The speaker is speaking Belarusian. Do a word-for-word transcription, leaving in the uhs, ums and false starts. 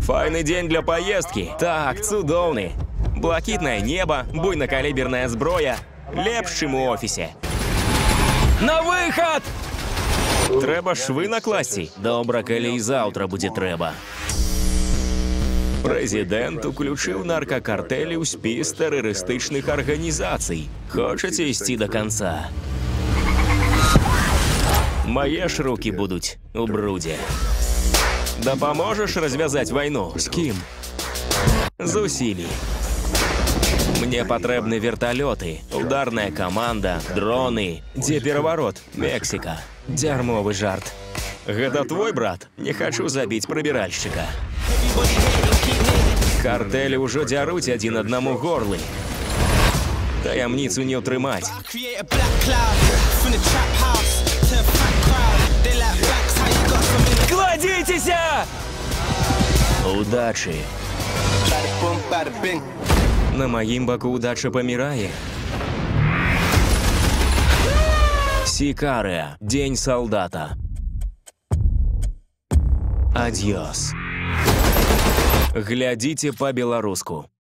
Файны дзень для поездки. Так, цудоўны. Блакітнае неба, буйнакаліберная зброя. Лепш, чым у офісе. На выхад! Трэба швы накласці. Добра, калі і заўтра будзе трэба. Прэзідэнт уключыў наркакартэлі ў спіс тэрарыстычных арганізацый. Хочаце ісці да канца? Мае ж рукі будуць у брудзе. Дапаможаш развязаць вайну? З кім? З усімі. Мне патрэбны верталёты, ударная каманда, дроны. Дзе пераварот? Мексіка. Дзярмовы жарт. Гэта твой брат? Не хачу забіць прыбіральшчыка. Картэлі ўжо дзяруць адзін аднаму горлы. Таямніцу не ўтрымаць. Кладзіцеся! Удачы. На маім баку удача памірае. Сікарыя. Дзень салдата. Адьёс. Глядзіце па-беларуску.